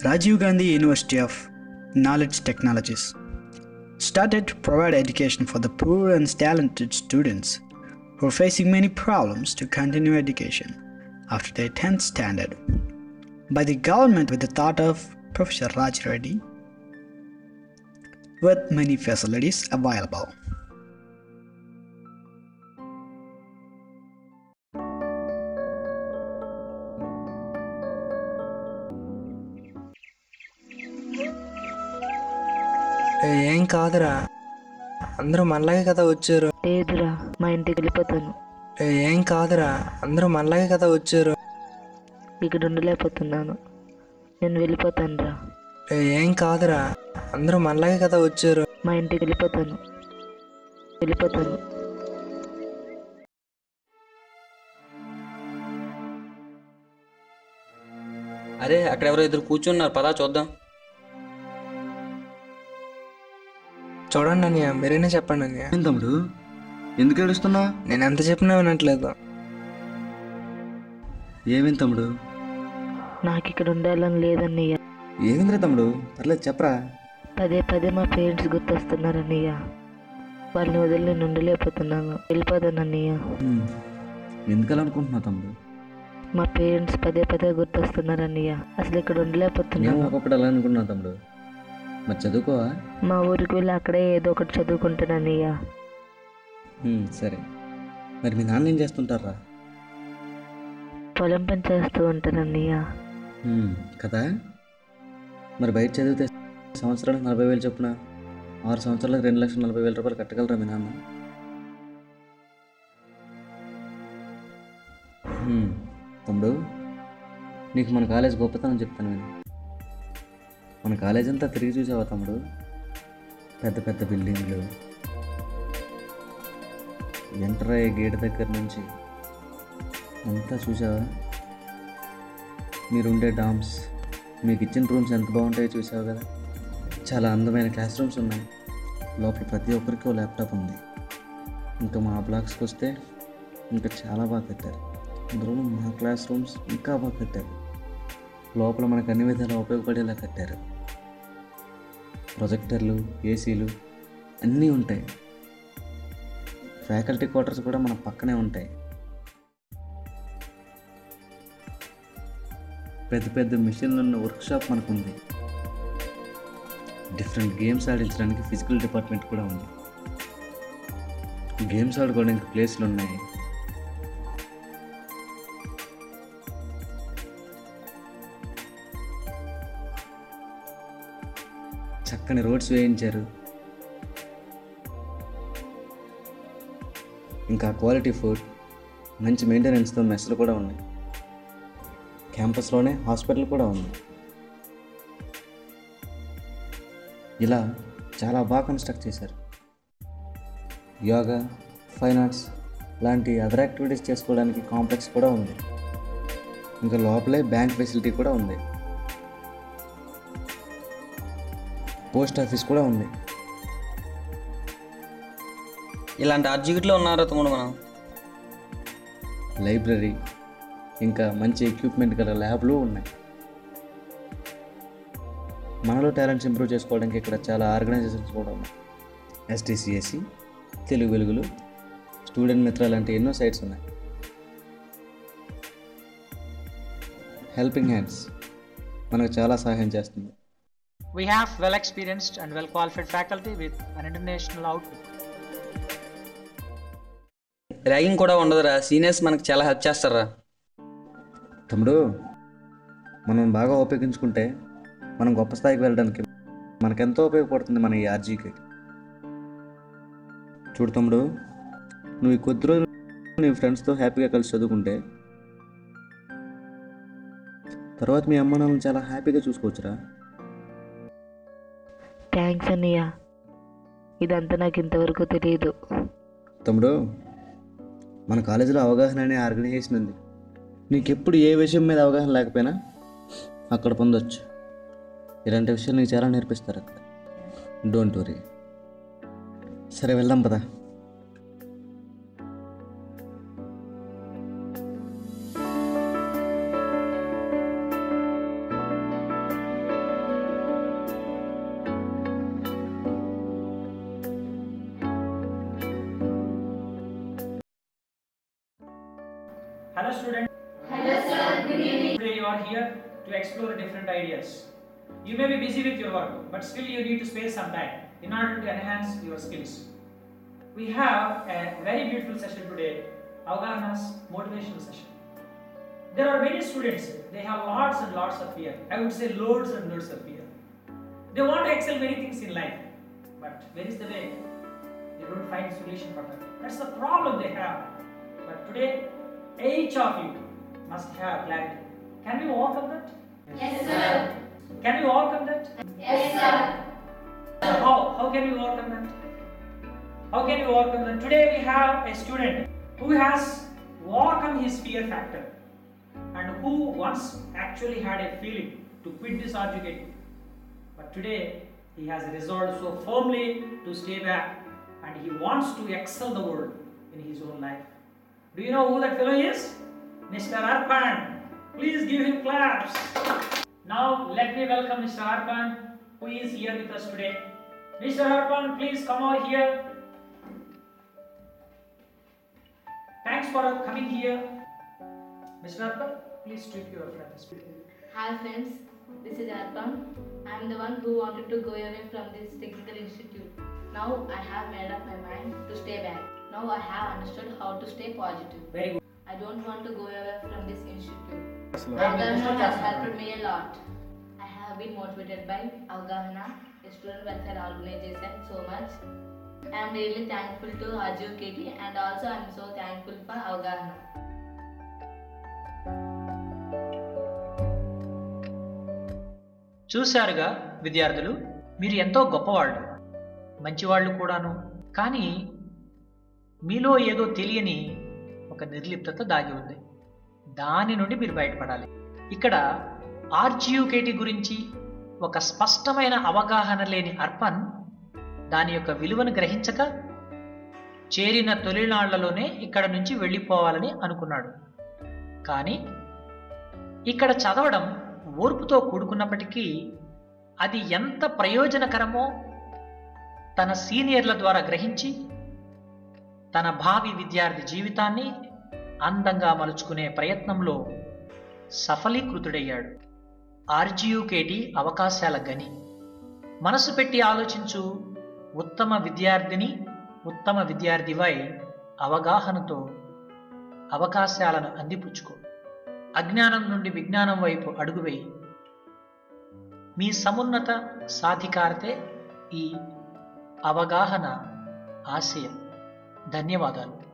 Rajiv Gandhi University of Knowledge Technologies started to provide education for the poor and talented students who are facing many problems to continue education after their 10th standard by the government with the thought of Professor Raj Reddy with many facilities available. ఏం కాదురా, అందరూ మనలాగే కదా వచ్చారు. లేదురా, మా ఇంటికి వెళ్ళిపోతాను. ఏం కాదురా, అందరూ మనలాగే కదా వచ్చారు. ఇక్కడ ఉండలేకపోతున్నాను, నేను వెళ్ళిపోతాను రా. ఏం కాదురా, అందరూ మనలాగే కదా వచ్చారు. మా ఇంటికి వెళ్ళిపోతాను. అరే అక్కడ ఎవరో ఇద్దరు కూర్చున్నారు, పదా చూద్దాం. చూడండి అన్నయ్య, మీరేనే చెప్పండి అన్నయ్య. ఏం తమ్ముడు, ఎందుకు ఏడుస్తున్నా? నేను ఎంత చెప్పినా వినట్లేదు. ఏమేం తమ్ముడు? నాకు ఇక్కడ ఉండాలని లేదన్నయ్య. ఏమిందిరా తమ్ముడు, పర్లేదు చెప్పరా. పదే పదే మా పేరెంట్స్ గుర్తొస్తున్నారన్నయ్య. వాళ్ళని వదిలి నేను ఉండలేకపోతున్నాను, వెళ్ళిపోతాను అన్నయ్య. ఎందుకలా అనుకుంటున్నావు తమ్ముడు? మా పేరెంట్స్ పదే పదే గుర్తొస్తున్నారన్నయ్య. అసలు ఇక్కడ నేను ఉండలేకపోతున్నాను. ఒకప్పుడు అలా అనుకున్నావు తమ్ముడు. మరి చదువుకోవా? మా ఊరికి వెళ్ళి అక్కడే ఏదో ఒకటి చదువుకుంటానన్నయ్య. సరే, మరి మీ నాన్న ఏం చేస్తుంటారా? పొలం పని చేస్తూ ఉంటానన్నయ్య. కదా, మరి బయట చదివితే సంవత్సరానికి 40,000 చొప్పున 6 సంవత్సరాలకు 2,40,000 రూపాయలు కట్టగలరా మీ నాన్న? తమ్ముడు, నీకు మన కాలేజ్ గొప్పతనం చెప్తాను నేను. మన కాలేజ్ అంతా తిరిగి చూసావా తమ్ముడు? పెద్ద పెద్ద బిల్డింగ్లు, ఎంటర్ అయ్యే గేట్ దగ్గర నుంచి అంతా చూసావా? మీరుండే డామ్స్, మీకు ఇచ్చిన రూమ్స్ ఎంత బాగుంటాయో చూసావు కదా. చాలా అందమైన క్లాస్ రూమ్స్ ఉన్నాయి. లోపల ప్రతి ఒక్కరికి ఓ ల్యాప్టాప్ ఉంది. ఇంకా మా బ్లాక్స్కి వస్తే ఇంకా చాలా బాగా కట్టారు. అందులో మా క్లాస్ రూమ్స్ ఇంకా బాగా కట్టారు. లోపల మనకు అన్ని విధాలా ఉపయోగపడేలా కట్టారు. ప్రొజెక్టర్లు, ఏసీలు అన్నీ ఉంటాయి. ఫ్యాకల్టీ క్వార్టర్స్ కూడా మన పక్కనే ఉంటాయి. పెద్ద పెద్ద మిషన్లు ఉన్న వర్క్షాప్ మనకు ఉంది. డిఫరెంట్ గేమ్స్ ఆడించడానికి ఫిజికల్ డిపార్ట్మెంట్ కూడా ఉంది. గేమ్స్ ఆడుకోవడానికి ప్లేస్లు ఉన్నాయి. చక్కని రోడ్స్ వేయించారు. ఇంకా క్వాలిటీ ఫుడ్, మంచి మెయింటెనెన్స్తో మెస్లు కూడా ఉన్నాయి. క్యాంపస్లోనే హాస్పిటల్ కూడా ఉంది. ఇలా చాలా బాగా కన్స్ట్రక్ట్ చేశారు. యోగా, ఫైన్ ఆర్ట్స్ లాంటి అదర్ యాక్టివిటీస్ చేసుకోవడానికి కాంప్లెక్స్ కూడా ఉంది. ఇంకా లోపలే బ్యాంక్ ఫెసిలిటీ కూడా ఉంది. పోస్ట్ ఆఫీస్ కూడా ఉంది. ఇలాంటి ఆర్జిగిట్లో ఉన్నారా తమ్ముడు మనం? లైబ్రరీ, ఇంకా మంచి ఎక్విప్మెంట్ గల ల్యాబ్లు ఉన్నాయి. మనలో టాలెంట్స్ ఇంప్రూవ్ చేసుకోవడానికి ఇక్కడ చాలా ఆర్గనైజేషన్స్ కూడా ఉన్నాయి. ఎస్టీసీఎస్సి, తెలుగు వెలుగులు, స్టూడెంట్ మిత్ర లాంటి ఎన్నో సైట్స్ ఉన్నాయి. హెల్పింగ్ హ్యాండ్స్ మనకు చాలా సహాయం చేస్తుంది. We have well-experienced and well-qualified faculty with an international outlook. Ragging కూడా ఉండదురా, సీనియర్స్ మనకు చాలా హెల్ప్ చేస్తారా. తమ్ముడు, మనం బాగా ఉపయోగించుకుంటే మనం గొప్ప స్థాయికి వెళ్ళడానికి మనకెంతో ఉపయోగపడుతుంది మన ఈ ఆర్జీకి. చూడు తమ్ముడు, నువ్వు ఈ కొద్ది రోజులు నీ ఫ్రెండ్స్తో హ్యాపీగా కలిసి చదువుకుంటే తర్వాత మీ అమ్మ నాన్నను చాలా హ్యాపీగా చూసుకోవచ్చురా. థ్యాంక్స్ అన్నయ్య, ఇదంతా నాకు ఇంతవరకు తెలియదు. తమ్ముడు, మన కాలేజీలో అవగాహన అనే ఆర్గనైజేషన్ ఉంది. నీకెప్పుడు ఏ విషయం మీద అవగాహన లేకపోయినా అక్కడ పొందొచ్చు. ఇలాంటి విషయాలు నీకు చాలా నేర్పిస్తారు అక్కడ. Don't worry. సరే, వెళ్దాం పదా. Hello students. Hello sir. Good evening. Today you are here to explore different ideas. You may be busy with your work, but still you need to spare some time in order to enhance your skills. We have a very beautiful session today, Avgahana's motivational session. There are many students, they have lots and lots of fear. I would say loads and loads of fear. They want to excel many things in life, but where is the way? They don't find a solution for that. That's the problem they have. But today, each of you must have clarity. Can we overcome that? Yes, sir. Can we overcome that? Yes, sir. How can we overcome that? How can we overcome that? Today we have a student who has overcome his fear factor and who once actually had a feeling to quit this Rgukt. But today he has resolved so firmly to stay back and he wants to excel the world in his own life. Do you know who that fellow is? Mr. Arpan. Please give him claps. Now let me welcome Mr. Arpan, who is here with us today. Mr. Arpan, please come over here. Thanks for coming here. Mr. Arpan, please treat your friends. Hi friends, this is Arpan. I am the one who wanted to go away from this technical institute. Now I have made up my mind to stay back. Now I have understood how to stay positive. Very good. I don't want to go away from this institute. Very Avgahana good. has helped me a lot. I have been motivated by Avgahana, a student welfare organization, so much. I am really thankful to Rgukt and also I am so thankful for Avgahana. చూశారుగా విద్యార్థులు, మీరు ఎంతో గొప్పవాళ్ళు, మంచివాళ్ళు కూడాను. కానీ మీలో ఏదో తెలియని ఒక నిర్లిప్తత దాగి ఉంది. దాని నుండి మీరు బయటపడాలి. ఇక్కడ Rgukt గురించి ఒక స్పష్టమైన అవగాహన లేని అర్పన్ దాని యొక్క విలువను గ్రహించక చేరిన తొలినాళ్లలోనే ఇక్కడ నుంచి వెళ్ళిపోవాలని అనుకున్నాడు. కానీ ఇక్కడ చదవడం ఓర్పుతో కూడుకున్నప్పటికీ అది ఎంత ప్రయోజనకరమో తన సీనియర్ల ద్వారా గ్రహించి తన భావి విద్యార్థి జీవితాన్ని అందంగా మలుచుకునే ప్రయత్నంలో సఫలీకృతుడయ్యాడు. Rgukt అవకాశాల గని. మనసు పెట్టి ఆలోచించు ఉత్తమ విద్యార్థిని, ఉత్తమ విద్యార్థివై అవగాహనతో అవకాశాలను అందిపుచ్చుకో. అజ్ఞానం నుండి విజ్ఞానం వైపు అడుగువేయి. మీ సమున్నత సాధికారతే ఈ అవగాహన ఆశయం. ధన్యవాదాలు.